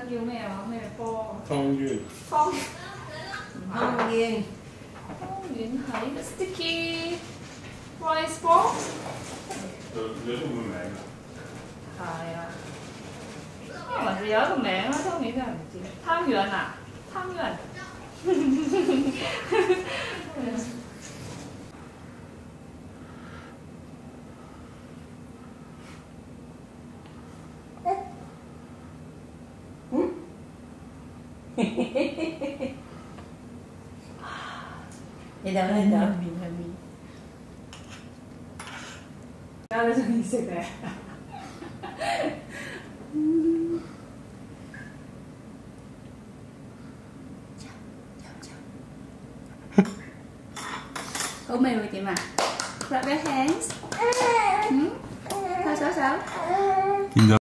叫咩話咩波？ 湯圓。 湯湯圓。 湯圓係 sticky rice ball。 有中文名㗎？ 係啊，還是有一個名啦，湯圓真係唔知。湯圓啊，湯圓。 你等你等。 面係面。而家都中意食嘅。好味會點啊 ？Clap your hands。嗯，拍手手。